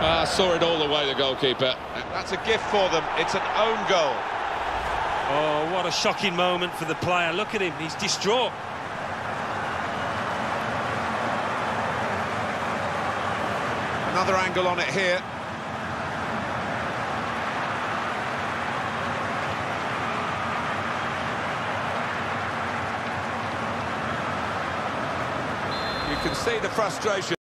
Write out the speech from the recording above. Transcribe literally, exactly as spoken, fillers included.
Uh, saw it all the way, the goalkeeper. That's a gift for them. It's an own goal. Oh, what a shocking moment for the player. Look at him, he's distraught. Another angle on it here. You can see the frustration.